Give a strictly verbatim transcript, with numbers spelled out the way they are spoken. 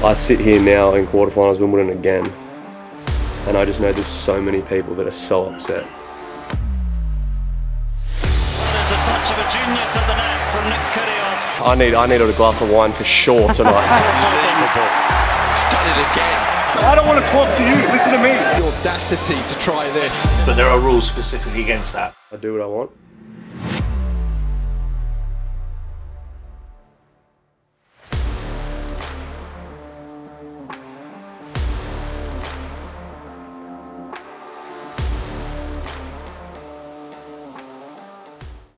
I sit here now in quarterfinals Wimbledon again, and I just know there's so many people that are so upset. There's the touch of a genius at the net from Kyrgios. I need, I needed a glass of wine for sure tonight. Done it again. I don't want to talk to you, listen to me. The audacity to try this. But there are rules specifically against that. I do what I want.